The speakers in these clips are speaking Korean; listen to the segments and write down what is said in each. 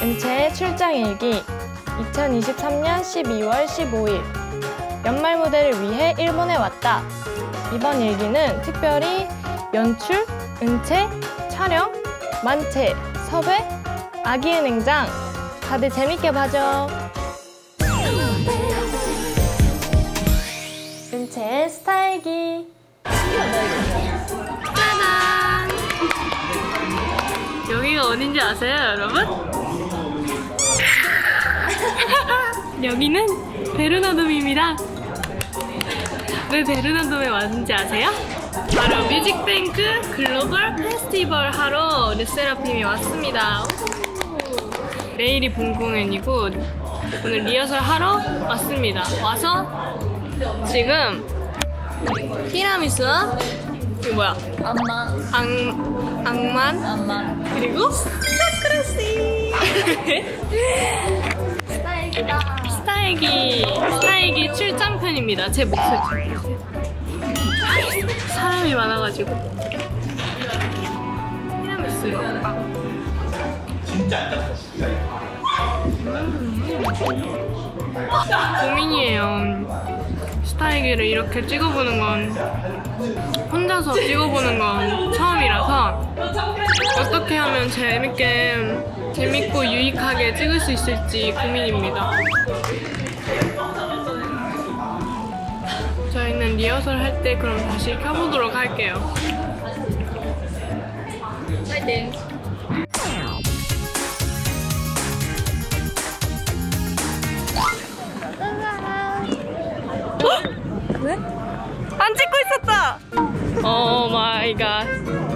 은채의 출장일기 2023년 12월 15일 연말 무대를 위해 일본에 왔다. 이번 일기는 특별히 연출, 은채, 촬영, 만채, 섭외, 아기은행장 다들 재밌게 봐줘. 은채의 스타일기. 짜잔! 여기가 어딘지 아세요, 여러분? 여기는 베르나돔입니다. 왜 베르나돔에 왔는지 아세요? 바로 뮤직뱅크 글로벌 페스티벌 하러 르세라핌이 왔습니다. 내일이 본 공연이고 오늘 리허설 하러 왔습니다. 와서 지금 티라미수와 이거 뭐야? 앙만 그리고 사쿠라씨 스타일기 출장편입니다. 제 목소리 사람이 많아가지고 티라미수 고민이에요. 스타일기를 이렇게 찍어보는 건 혼자서 찍어보는 건 처음이라서 어떻게 하면 재밌고 유익하게 찍을 수 있을지 고민입니다. 저희는 리허설 할 때 그럼 다시 켜보도록 할게요. 파이팅! 왜? 안 찍고 있었다! 오 마이 갓.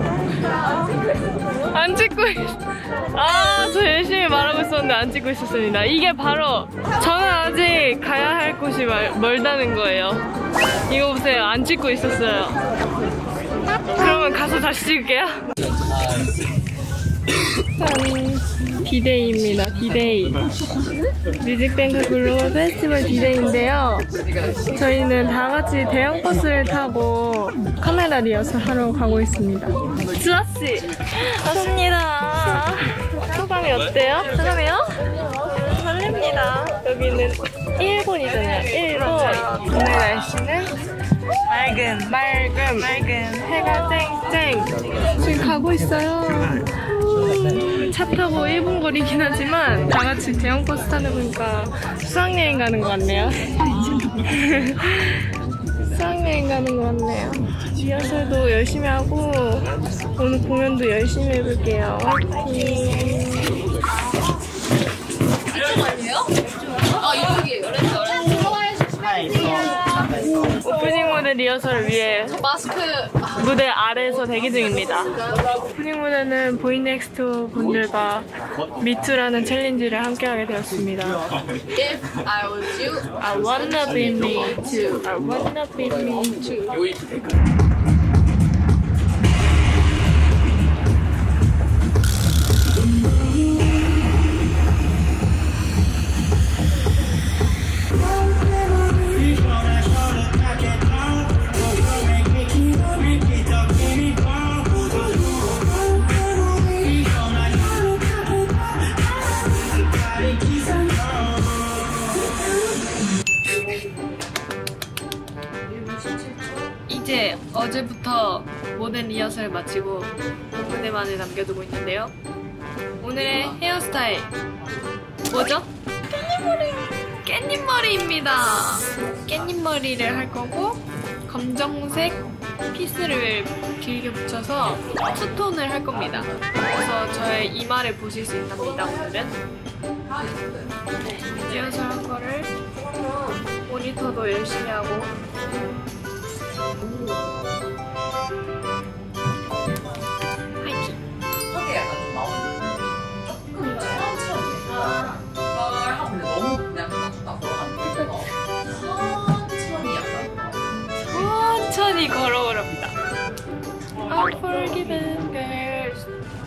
안 찍고 저 열심히 말하고 있었는데 안 찍고 있었습니다. 이게 바로 저는 아직 가야 할 곳이 멀다는 거예요. 이거 보세요. 안 찍고 있었어요. 그러면 가서 다시 찍을게요. 짠! 디데이입니다. 디데이. 뮤직뱅크 글로벌 페스티벌 디데이인데요. 저희는 다 같이 대형 버스를 타고 카메라 리허설 하러 가고 있습니다. 주아씨! 왔습니다. 소감이 어때요? 소감이요? 설렙니다. 여기는 일본이잖아요. 일본. 오늘 날씨는 맑음. 해가 쨍쨍. 지금 가고 있어요. 차 타고 1분 거리긴 하지만 다 같이 대형 버스 타는 거니까 수학여행 가는 것 같네요. 수학여행 가는 것 같네요. 리허설도 열심히 하고 오늘 공연도 열심히 해볼게요. 화이팅! 오프닝 무대 리허설을 위해 무대 아래에서 대기 중입니다. 오프닝 무대는 보이넥스트 분들과 미투라는 챌린지를 함께하게 되었습니다. If I was you, I wanna be me too. I wanna be me too. 이제 어제부터 모든 리허설을 마치고 무대만을 남겨두고 있는데요. 오늘의 헤어스타일 뭐죠? 깻잎머리입니다. 깻잎머리를 할 거고 검정색 피스를 길게 붙여서 투톤을 할 겁니다. 그래서 저의 이마를 보실 수 있답니다. 오늘은 리허설 한 거를 모니터도 열심히 하고 화이팅! 천천히 걸어오랍니다. Unforgiven girls.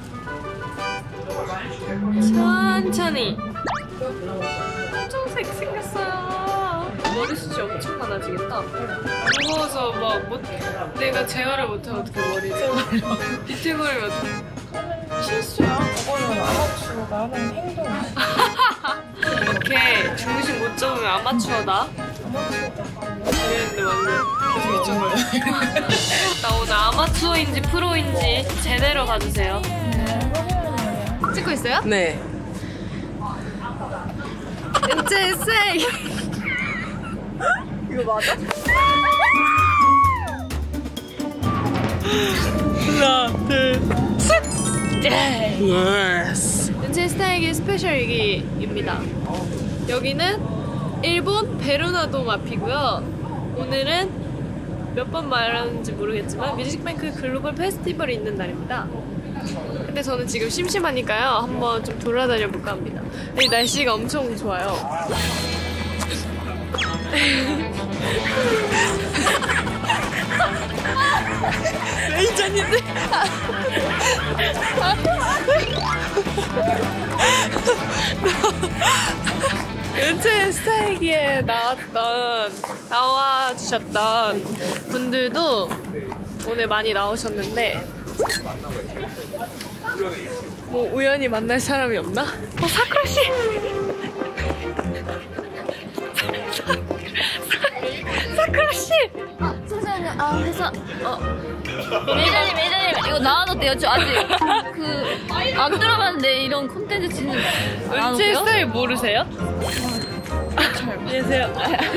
천천히. 엄청 생겼어요. 머리숱이 엄청 많아지겠다. 무거워서 막 내가 제어를 못하면 어떻게 머리를 비틀거리면 어떡해. 실수야. 그거는 아마추어가 하는 행동이야. 이렇게 중심 못 잡으면 아마추어다. 이랬는데 완전 계속 있잖아요. 나 오늘 아마추어인지 프로인지 제대로 봐주세요. 찍고 있어요? 네. NCSA. 이거 맞아? 하나, 둘, 셋! 예스. NCSA의 스페셜 얘기입니다. 여기는 일본 베르나동 앞이고요. 오늘은 몇 번 말하는지 모르겠지만 뮤직뱅크 글로벌 페스티벌이 있는 날입니다. 근데 저는 지금 심심하니까요. 한번 좀 돌아다녀 볼까 합니다. 이 날씨가 엄청 좋아요. 매니저님들. 은채 스타일기에 나와주셨던 분들도 오늘 많이 나오셨는데 뭐 우연히 만날 사람이 없나? 사쿠라씨! 사쿠라씨! 잠시만요. 회사 매니저님 이거 나와도 돼요? 저 아직 안 들어봤는데 이런 콘텐츠 진짜 은채 스타일 모르세요? 안녕하세요.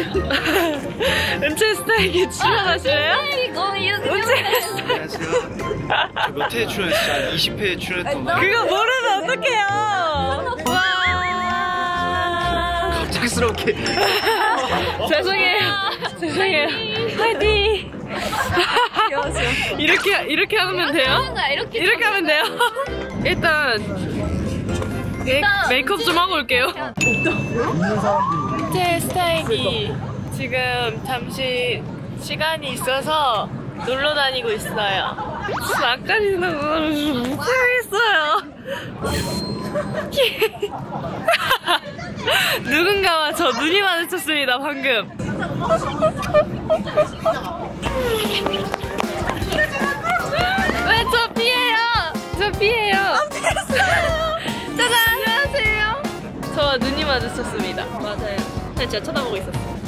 은채 스타일기 출연하실래요? 이거 이렇게 안녕하세요. 몇 회 출연했어요? 한 20회 출연했던 거. 그거 모르면 어떡해요? 와. 갑작스럽게. 죄송해요. 화이팅! 이렇게 하면 돼요? 이렇게 하면 돼요? 일단 메이크업 좀 하고 올게요. 제 스타일이 지금 잠시 시간이 있어서 놀러 다니고 있어요. 아까리는 거를 못하겠어요. 누군가와 저 눈이 마주쳤습니다 방금. 왜 저 피해요? 저 피해요. 안 피했어요. 짜잔. 안녕하세요. 저와 눈이 마주쳤습니다. 맞아요. 네, 제가 쳐다보고 있었어요.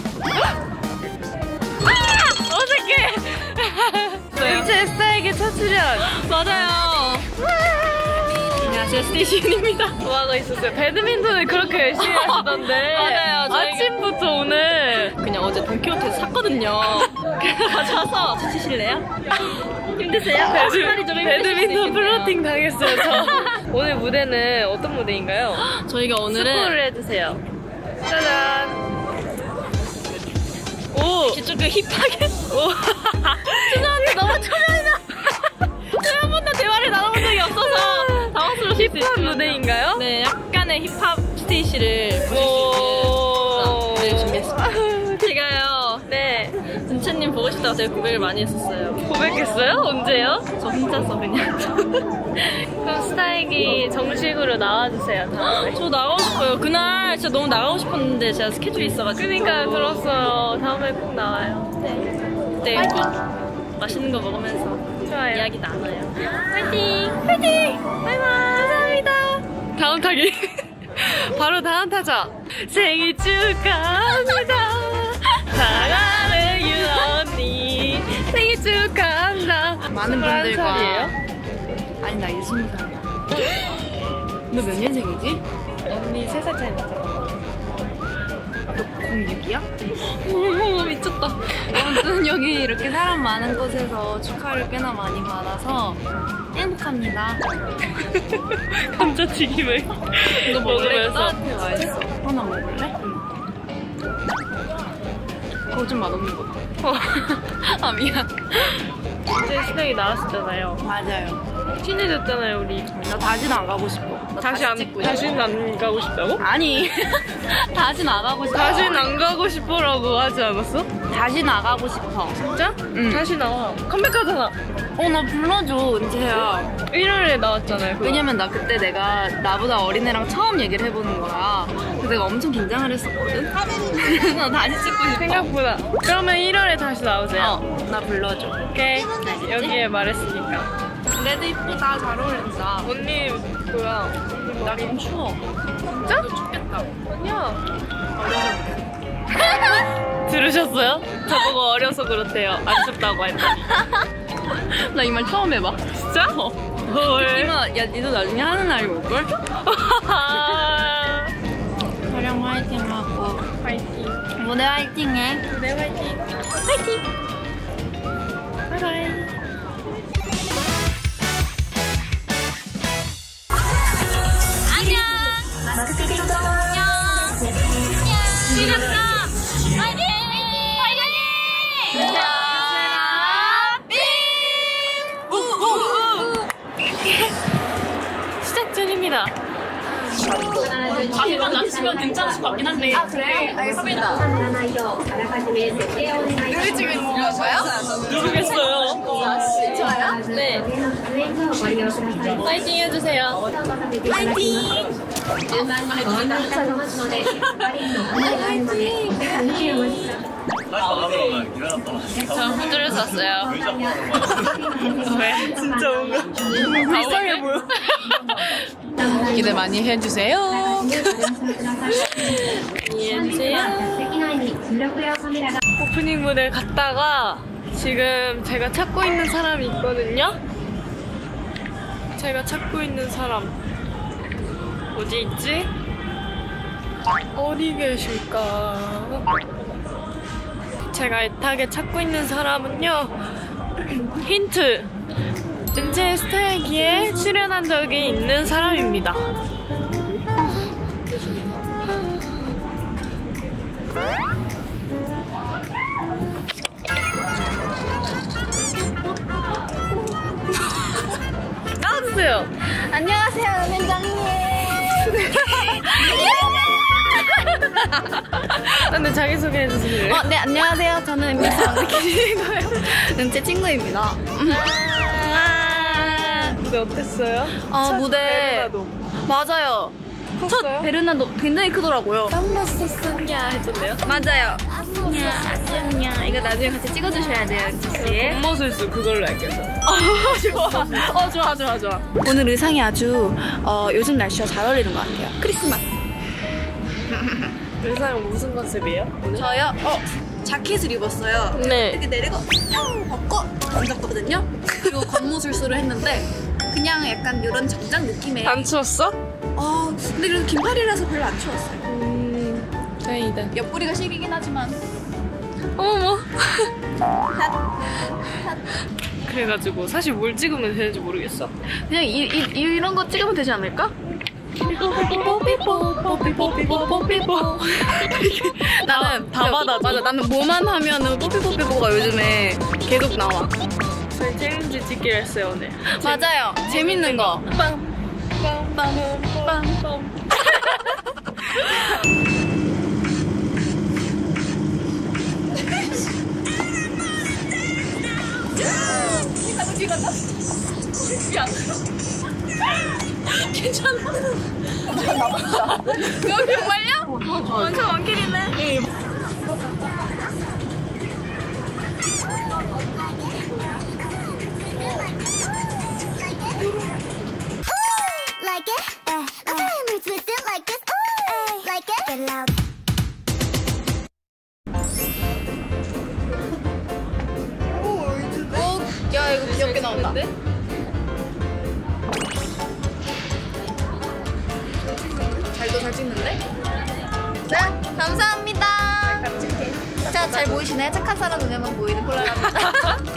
어떡해. 은채 스타일기 첫 출연. 맞아요. 안녕하세요, 스테이시입니다. 뭐하고 있었어요? 배드민턴을 그렇게 열심히 하시던데. 맞아요. 아침부터 오늘 그냥 어제 돈키호테에서 샀거든요. 가져와서 치실래요? 힘드세요? 배드민턴 플로팅 당했어요, 저. 오늘 무대는 어떤 무대인가요? 저희가 오늘은 스포를 해주세요. 짜잔. 오! 조금 힙하게 오! 죄송한데 너무 초면이다. 저희 한 번도 대화를 나눠본 적이 없어서 당황스러우실 수 있지만 힙합 무대인가요? 네, 약간의 힙합 스테이시를 보실 수 있는 무대를 준비했습니다. 제가요. 네. 은채님 보고 싶다고 제가 고백을 많이 했었어요. 고백했어요? 언제요? 저 혼자서 그냥. 그럼 스타일기 정식으로 나와주세요. 다음에. 저 나가고 싶어요. 그날 진짜 너무 나가고 싶었는데 제가 스케줄이 있어가지고. 그니까 들었어요. 다음에 꼭 나와요. 그때 맛있는 거 먹으면서 좋아요. 이야기 나눠요. 화이팅! 바이바이! 감사합니다. 다음 타기. 바로 다음 타자. 생일 축하합니다. 사랑하는 유 언니. 생일 축하합니다. 많은 21살이에요? 분들과 아니 나 20살이야. 너 몇 년생이지? 언니 3살 차이 나잖아. 06이야? 오 미쳤다. 아무튼 여기 이렇게 사람 많은 곳에서 축하를 꽤나 많이 받아서 행복합니다. 감자튀김을 이거 먹을래? 먹으면서. 따뜻해 맛있어. 하나 먹을래? 그거 좀 맛없는 거 같아. 아 미안. 이제 스낵이 나왔었잖아요. 맞아요. 친해졌잖아요 우리. 나 다시는 안 가고 싶어. 나 다시는 안 가고 싶다고? 아니 다시 나가고 싶어. 다시는 안 가고 싶어라고 하지 않았어? 다시 나가고 싶어. 진짜? 응. 다시 나와. 컴백하잖아. 나 불러줘 은채야. 1월에 나왔잖아요. 그거. 왜냐면 나 그때 내가 나보다 어린애랑 처음 얘기를 해보는 거야. 그래서 내가 엄청 긴장을 했었거든. 그래서 다시 찍고 싶어. 생각보다. 그러면 1월에 다시 나오세요. 나 불러줘. 오케이. 여기에 말했으니까. 레드 이쁘다. 잘 어울린다. 언니 뭐야? 나 너무 추워. 진짜? 춥겠다. 아니야. 들으셨어요? 저보고 어려서 그렇대요. 안 춥다고 했더니. 나 이 말 처음 해봐. 진짜? 헐. 이마, 야, 니도 나중에 하는 날이 올걸? 촬영 화이팅 하고. 파이팅. 무대 화이팅 해. 네, 파이팅. 파이팅. 바이바이. 안녕. 안녕. 지렸다. 화이팅! 화이팅! 시작 중입니다. 자기만 낮추면 괜찮을 것 같긴 한데. 아, 그래요? 알겠습니다. 노래 중에 누구였어요? 모르겠어요. 저요? 네. 파이팅 해주세요. 화이팅! 저 후드를 샀어요. 왜? 진짜 뭔가 불쌍해 보여. 기대 많이 해주세요. 이해해주세요. 오프닝 무대 갔다가 지금 제가 찾고 있는 사람이 있거든요. 제가 찾고 있는 사람 어디 있지? 어디 계실까? 제가 애타게 찾고 있는 사람은요. 힌트! 은채 스타일기에 출연한 적이 있는 사람입니다. 나와주세요. 안녕하세요, 은행장님. 근데 자기소개 해주세요. 네, 안녕하세요. 저는 MBC 왕래키즈고요. 은채 친구입니다. 무대 어땠어요? 무대. 베르나도. 맞아요. 첫 베르나도 굉장히 크더라고요. 땀났었냐 해줬대요? 맞아요. 야, 이거 나중에 같이 찍어주셔야 돼요, 은채씨. 겉모술수 그걸로 할게요. 좋아. 좋아. 오늘 의상이 아주 요즘 날씨와 잘 어울리는 것 같아요. 크리스마스. 의상 무슨 컨셉이에요? 오늘? 저요? 자켓을 입었어요. 네. 이렇게 내리고 벗고 앉았거든요. 그리고 겉모술수를 했는데 그냥 약간 이런 정장 느낌의. 안 추웠어? 근데 그래도 긴팔이라서 별로 안 추웠어요. 다행이다. 옆구리가 시리긴 하지만. 어머. 그래가지고 사실 뭘 찍으면 되는지 모르겠어. 그냥 이런 거 찍으면 되지 않을까? 나는 다 받아줘. 맞아. 나는 뭐만 하면은 뽀삐뽀삐뽀가 요즘에 계속 나와. 저희 챌린지 찍기로 했어요 오늘. 맞아요. 재밌는 거. 빵빵빵빵. 괜찮아. 여기 정말요? 완전 왕길이네. Like it? I'm twist it like this. Ooh, like it? Get loud. 야, 이거 귀엽게 나온다. 잘 찍는데? 네, 감사합니다. 자, 잘 보이시나요? 착한 사람 눈에만 보이는 콜라랍니다.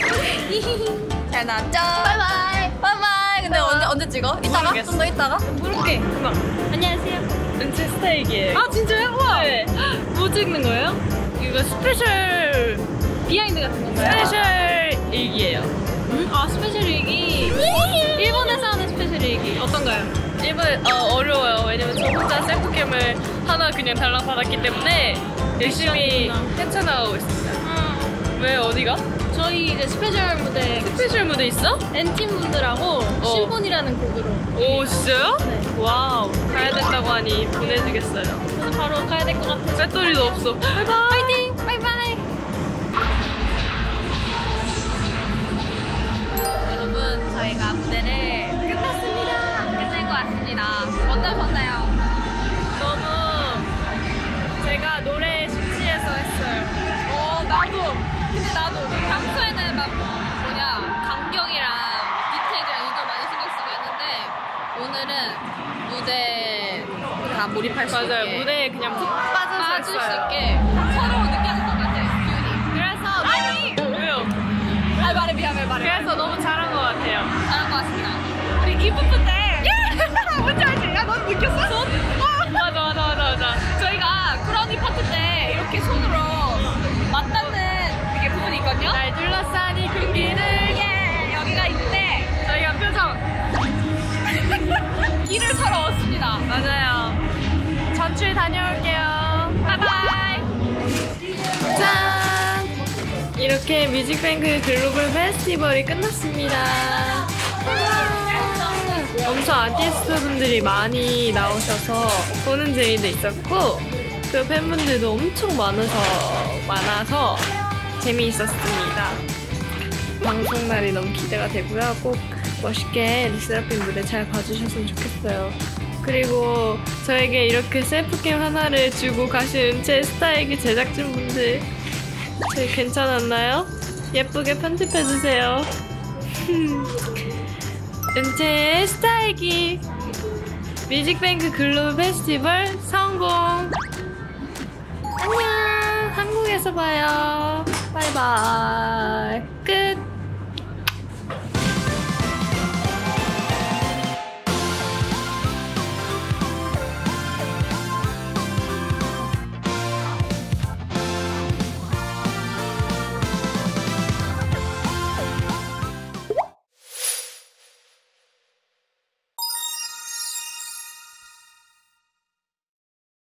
잘 나왔죠? 바이바이. 근데 언제 찍어? 이따가? 모르겠어. 좀 더 이따가? 모를게. 안녕하세요. 은채 스타일기예요. 아 진짜요? 우와. 네. 뭐 찍는 거예요? 이거 스페셜 비하인드 같은 건가요? 스페셜 일기예요. 아, 스페셜 일기. 일본에서 하는 스페셜 일기. 어떤가요? 일본 어려워요. 왜냐면 저 혼자 셀프캠을 하나 그냥 달랑 받았기 때문에 열심히 헤쳐나가고 있습니다. 왜 어디가? 저희 이제 스페셜 무대 스페셜 무대 있어? 엔팀 분들하고 신분이라는 곡으로. 오 진짜요? 네. 와우. 가야 된다고 하니 보내주겠어요. 저는 바로 가야 될 것 같아요. 배터리도 없어. 바이바이. 파이팅! 바이바이! 여러분, 자 저희가 무대를 끝났습니다. 끝낸 것 같습니다. 어떠셨나요? 너무 제가 노래에 심취해서 했어요. 나도. 근데 나도 평소에는 막 강경이랑 디테일이랑 이걸 많이 신경 쓰고 했는데 오늘은 무대 다 몰입할 수 맞아요. 있게 무대에 그냥 푹 빠질 수 빠졌어요. 있게 서로 느껴진 것 같아. 기운이. 그래서 왜요? 말해 미안해. 그래서 너무 잘한 것 같아요. 잘한 것 같습니다. 우리 이 부분 때 뭔지 알지? 야, 넌 느꼈어? 맞아. 저희가 크라우디 파트 때 이렇게 손으로 맞닿는 이게 부분이 있거든요. 날 둘러싸니 공기를 예, 여기가 있는데 저희가 표정. 길을 서로 얻습니다. 맞아요. 전출 다녀올게요. 바이바이. 짠! 이렇게 뮤직뱅크 글로벌 페스티벌이 끝났습니다. 엄청 아티스트분들이 많이 나오셔서 보는 재미도 있었고 그 팬분들도 엄청 많아서 재미있었습니다. 방송날이 너무 기대가 되고요. 꼭 멋있게 르세라핌 무대 잘 봐주셨으면 좋겠어요. 그리고 저에게 이렇게 셀프캠 하나를 주고 가신 은채 스타일기 제작진분들 저희 괜찮았나요? 예쁘게 편집해주세요. 은채의 스타일기 뮤직뱅크 글로벌 페스티벌 성공! 안녕! 한국에서 봐요. 바이바이. 끝!